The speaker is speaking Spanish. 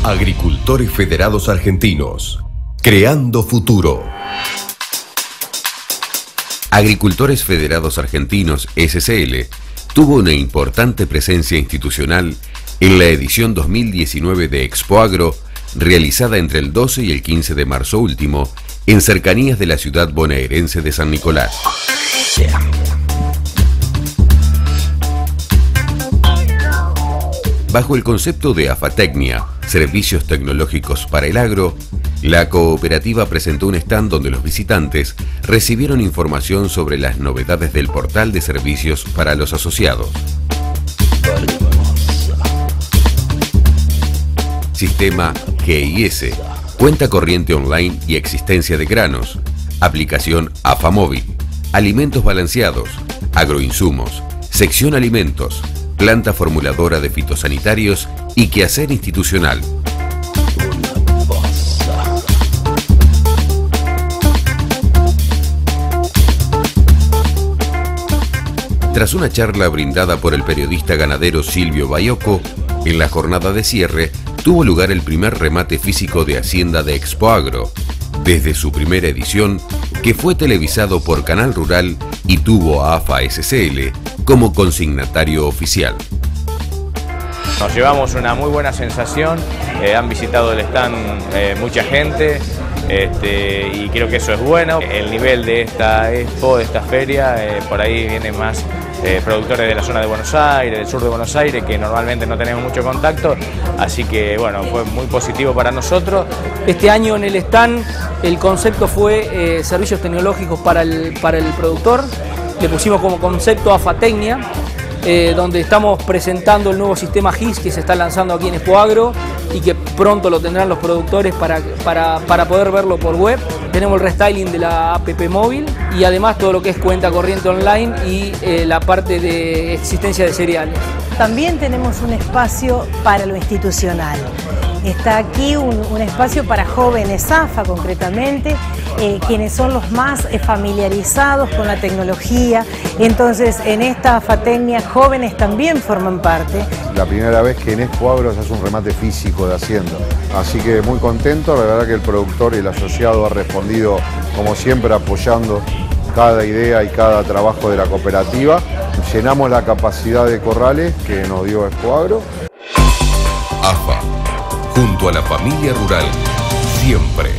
Agricultores Federados Argentinos, creando futuro. Agricultores Federados Argentinos, SCL, tuvo una importante presencia institucional en la edición 2019 de Expoagro, realizada entre el 12 y el 15 de marzo último, en cercanías de la ciudad bonaerense de San Nicolás. Bajo el concepto de AFATECNIA, Servicios Tecnológicos para el Agro, la cooperativa presentó un stand donde los visitantes recibieron información sobre las novedades del portal de servicios para los asociados. Sistema GIS, cuenta corriente online y existencia de granos, aplicación AFA móvil, alimentos balanceados, agroinsumos, sección alimentos, planta formuladora de fitosanitarios y quehacer institucional. Tras una charla brindada por el periodista ganadero Silvio Baiocco, en la jornada de cierre tuvo lugar el primer remate físico de Hacienda de Expoagro, desde su primera edición, que fue televisado por Canal Rural y tuvo a AFA SCL como consignatario oficial. Nos llevamos una muy buena sensación, han visitado el stand mucha gente y creo que eso es bueno. El nivel de esta expo, de esta feria, por ahí vienen más productores de la zona de Buenos Aires, del sur de Buenos Aires, que normalmente no tenemos mucho contacto, así que bueno, fue muy positivo para nosotros. Este año en el stand el concepto fue servicios tecnológicos para el productor. Le pusimos como concepto AFATECNIA, donde estamos presentando el nuevo sistema GIS que se está lanzando aquí en Expoagro y que pronto lo tendrán los productores para poder verlo por web. Tenemos el restyling de la app móvil y además todo lo que es cuenta corriente online y la parte de existencia de cereales. También tenemos un espacio para lo institucional. Está aquí un espacio para jóvenes AFA concretamente, quienes son los más familiarizados con la tecnología. Entonces en esta AFATECNIA jóvenes también forman parte. La primera vez que en Expoagro se hace un remate físico de Hacienda. Así que muy contento, la verdad que el productor y el asociado ha respondido como siempre apoyando cada idea y cada trabajo de la cooperativa. Llenamos la capacidad de corrales que nos dio Expoagro. AFA, junto a la familia rural, siempre.